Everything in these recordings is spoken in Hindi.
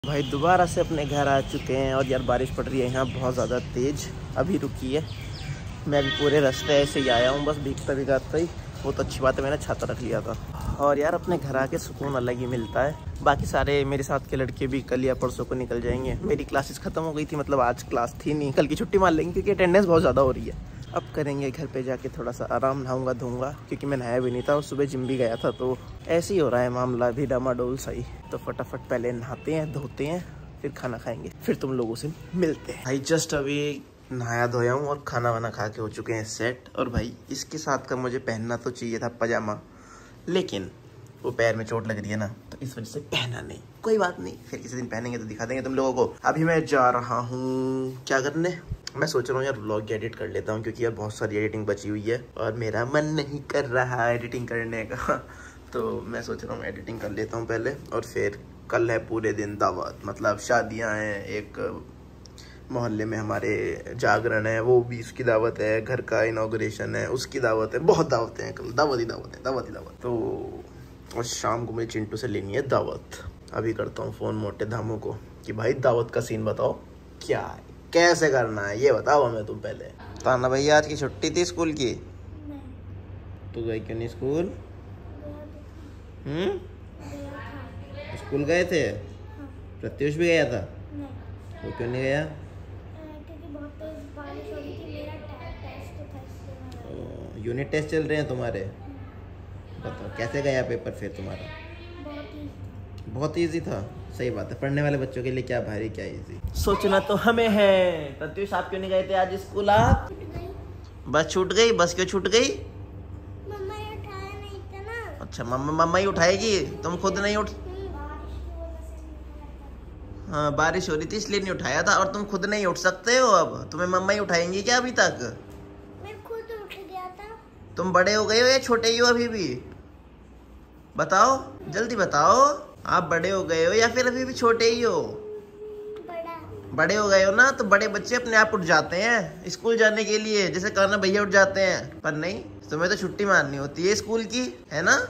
भाई दोबारा से अपने घर आ चुके हैं और यार बारिश पड़ रही है यहाँ बहुत ज़्यादा तेज़, अभी रुकी है। मैं भी पूरे रास्ते ऐसे ही आया हूँ, बस भीगता भीगता ही। बहुत अच्छी बात है मैंने छाता रख लिया था। और यार अपने घर आके सुकून अलग ही मिलता है। बाकी सारे मेरे साथ के लड़के भी कल या परसों को निकल जाएंगे। मेरी क्लासेस ख़त्म हो गई थी, मतलब आज क्लास थी नहीं, कल की छुट्टी मार लेंगे क्योंकि अटेंडेंस बहुत ज़्यादा हो रही है। अब करेंगे घर पे जाके थोड़ा सा आराम, नहाऊंगा धोऊंगा क्योंकि मैं नहाया भी नहीं था और सुबह जिम भी गया था, तो ऐसे ही हो रहा है मामला भी डामाडोल सही। तो फटाफट पहले नहाते हैं, धोते हैं, फिर खाना खाएंगे, फिर तुम लोगों से मिलते हैं। भाई जस्ट अभी नहाया धोया हूँ और खाना वाना खा के हो चुके हैं सेट। और भाई इसके साथ का मुझे पहनना तो चाहिए था पजामा, लेकिन वो पैर में चोट लग रही है ना, तो इस वजह से पहना नहीं। कोई बात नहीं, फिर किसी दिन पहनेंगे तो दिखा देंगे तुम लोगों को। अभी मैं जा रहा हूँ क्या करने, मैं सोच रहा हूँ यार व्लॉग एडिट कर लेता हूँ क्योंकि यार बहुत सारी एडिटिंग बची हुई है और मेरा मन नहीं कर रहा है एडिटिंग करने का। तो मैं सोच रहा हूँ एडिटिंग कर लेता हूँ पहले, और फिर कल है पूरे दिन दावत, मतलब शादियाँ हैं, एक मोहल्ले में हमारे जागरण है, वो भी उसकी दावत है, घर का इनॉग्रेशन है उसकी दावत है, बहुत दावतें हैं कल, दावत ही दावत है, दावत ही दावत। तो और शाम को मुझे चिंटू से लेनी है दावत। अभी करता हूँ फ़ोन मोटे धामों को कि भाई दावत का सीन बताओ क्या है, कैसे करना है ये बताओ हमें तुम पहले। ताना भैया आज की छुट्टी थी स्कूल की, तू गई क्यों नहीं स्कूल? स्कूल गए थे? प्रत्युष भी गया था? वो क्यों नहीं गया? क्योंकि बहुत तेज बारिश हो रही थी, मेरा टेस्ट था। यूनिट टेस्ट चल रहे हैं तुम्हारे? बताओ कैसे गया पेपर फिर तुम्हारा? बहुत इजी था। सही बात है, पढ़ने वाले बच्चों के लिए क्या भारी क्या इजी। सोचना तो हमें है। प्रत्युष आप क्यों नहीं गए थे आज स्कूल? आप बस छूट गई? बस क्यों छूट गई? मम्मा ये उठाया नहीं था ना। अच्छा मम्मा ही उठाएगी, तुम खुद नहीं उठ? हाँ बारिश हो रही थी इसलिए नहीं उठाया था, और तुम खुद नहीं उठ सकते हो, अब तुम्हें मम्मा ही उठाएंगी क्या? अभी तक मैं खुद उठ गया था। तुम बड़े हो गए हो या छोटे ही हो अभी भी? बताओ जल्दी बताओ, आप बड़े हो गए हो या फिर अभी भी छोटे ही हो? बड़ा। बड़े हो गए हो ना, तो बड़े बच्चे अपने आप उठ जाते हैं स्कूल जाने के लिए, जैसे कान्हा भैया उठ जाते हैं। पर नहीं, तुम्हें तो छुट्टी मारनी होती है स्कूल की, है ना?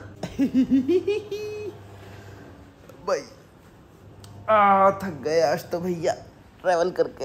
भाई थक गए आज तो भैया ट्रैवल करके।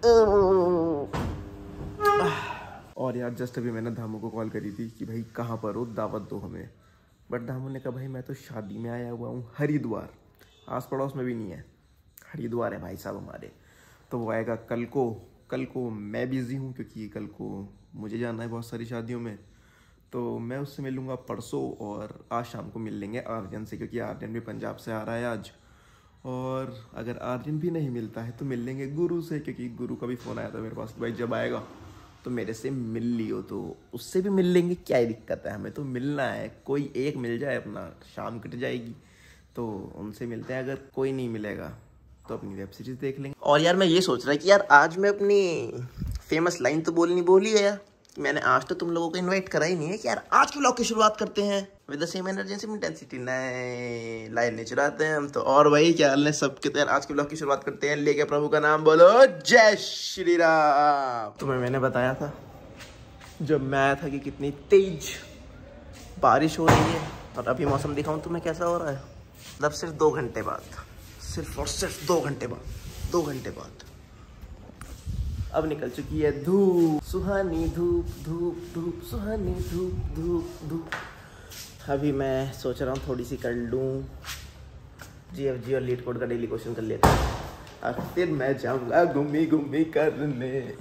और यार जस्ट अभी मैंने धामू को कॉल करी थी कि भाई कहाँ पर हो, दावत दो हमें। बट धामू ने कहा भाई मैं तो शादी में आया हुआ हूँ हरिद्वार, आस पड़ोस में भी नहीं है, हरिद्वार है भाई साहब हमारे। तो वो आएगा कल को। कल को मैं बिज़ी हूँ क्योंकि कल को मुझे जाना है बहुत सारी शादियों में, तो मैं उससे मिलूँगा परसों, और आज शाम को मिल लेंगे आर्यन से क्योंकि आर्यन भी पंजाब से आ रहा है आज। और अगर आर्यन भी नहीं मिलता है तो मिल लेंगे गुरु से, क्योंकि गुरु का भी फ़ोन आया था मेरे पास कि भाई जब आएगा तो मेरे से मिल लियो, तो उससे भी मिल लेंगे। क्या ही दिक्कत है, हमें तो मिलना है, कोई एक मिल जाए अपना शाम कट जाएगी, तो उनसे मिलते हैं। अगर कोई नहीं मिलेगा तो अपनी वेब सीरीज देख लेंगे। और यार मैं ये सोच रहा है कि यार आज मैं अपनी फेमस लाइन तो बोल ही गया, मैंने आज तो तुम लोगों को इनवाइट करा ही नहीं है कि यार आज के व्लॉग की शुरुआत करते हैं with the same energy same intensity. नए लाइन नहीं चुराते हैं हम तो। और भाई क्या हाल है सबके? तो यार आज के व्लॉग की शुरुआत करते हैं, लेके प्रभु का नाम बोलो, जय श्री राम। तुम्हें मैंने बताया था जब मैं आया था कि कितनी तेज बारिश हो रही है, और अभी मौसम दिखाऊं तुम्हें कैसा हो रहा है। मतलब सिर्फ 2 घंटे बाद, सिर्फ और सिर्फ 2 घंटे बाद, 2 घंटे बाद अब निकल चुकी है धूप, सुहानी धूप, धूप धूप सुहानी धूप, धूप धूप। अभी मैं सोच रहा हूँ थोड़ी सी कर लूँ GFG और लीड कोड का डेली क्वेश्चन कर लेता हूँ, और फिर मैं जाऊँगा घूमी करने।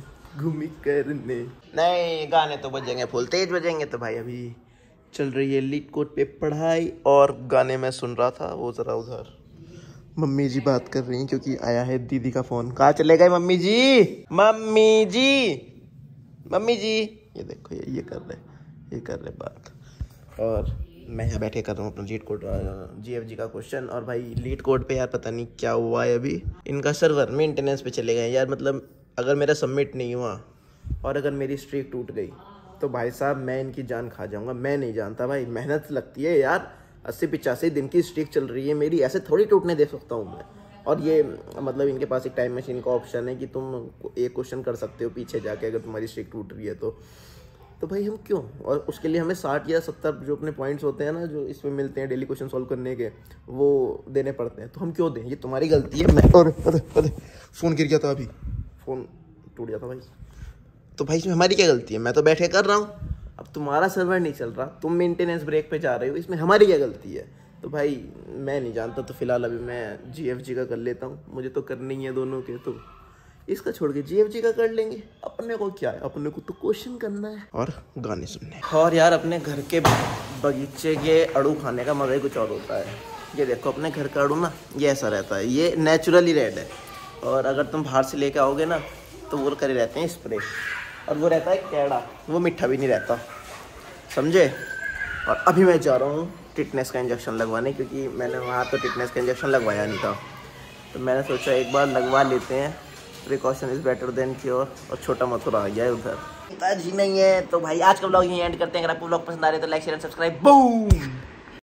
नहीं गाने तो बजेंगे फुल तेज बजेंगे। तो भाई अभी चल रही है लीड कोड पे पढ़ाई, और गाने मैं सुन रहा था। वो जरा उधर मम्मी जी बात कर रही हैं क्योंकि आया है दीदी का फोन। कहाँ चले गए मम्मी जी? मम्मी जी ये देखो ये कर रहे बात, और मैं यहाँ बैठे कर रहा हूँ अपना लीड कोड GFG का क्वेश्चन। और भाई लीड कोड पे यार पता नहीं क्या हुआ है, अभी इनका सर्वर मेंटेनेंस पे चले गए यार। मतलब अगर मेरा सबमिट नहीं हुआ और अगर मेरी स्ट्रीक टूट गई तो भाई साहब मैं इनकी जान खा जाऊँगा। मैं नहीं जानता भाई, मेहनत लगती है यार, 80-85 दिन की स्ट्रीक चल रही है मेरी, ऐसे थोड़ी टूटने दे सकता हूँ मैं। और ये मतलब इनके पास एक टाइम मशीन का ऑप्शन है कि तुम एक क्वेश्चन कर सकते हो पीछे जाके अगर तुम्हारी स्ट्रीक टूट रही है तो तो भाई हम क्यों, और उसके लिए हमें 60 या 70 जो अपने पॉइंट्स होते हैं ना जो इसमें मिलते हैं डेली क्वेश्चन सॉल्व करने के, वो देने पड़ते हैं। तो हम क्यों दें, ये तुम्हारी गलती है। मैं अरे फ़ोन गिर गया था, अभी फ़ोन टूट गया था भाई। तो भाई इसमें हमारी क्या गलती है, मैं तो बैठ के कर रहा हूँ, अब तुम्हारा सर्वर नहीं चल रहा, तुम मेंटेनेंस ब्रेक पे जा रहे हो, इसमें हमारी क्या गलती है। तो भाई मैं नहीं जानता, तो फिलहाल अभी मैं GFG का कर लेता हूँ, मुझे तो करनी ही है दोनों के, तो इसका छोड़ के GFG का कर लेंगे। अपने को क्या है, अपने को तो क्वेश्चन करना है और गाने सुनने। और यार अपने घर के बगीचे के अड़ू खाने का मज़ा ही कुछ और होता है। ये देखो अपने घर का अड़ू ना, ये ऐसा रहता है, ये नेचुरली रेड है, और अगर तुम बाहर से लेके आओगे ना तो वो करे रहते हैं स्प्रे, और वो रहता है कैड़ा, वो मीठा भी नहीं रहता, समझे। और अभी मैं जा रहा हूँ टिटनेस का इंजेक्शन लगवाने, क्योंकि मैंने वहाँ तो टिटनेस का इंजेक्शन लगवाया नहीं था, तो मैंने सोचा एक बार लगवा लेते हैं, precaution is better than cure. और छोटा मथुरा आ गया है उधर, पिताजी नहीं है। तो भाई आज का ब्लॉग यहीं एंड करते हैं। अगर आपको ब्लॉग पसंद आ रहे तो like share and subscribe, boom.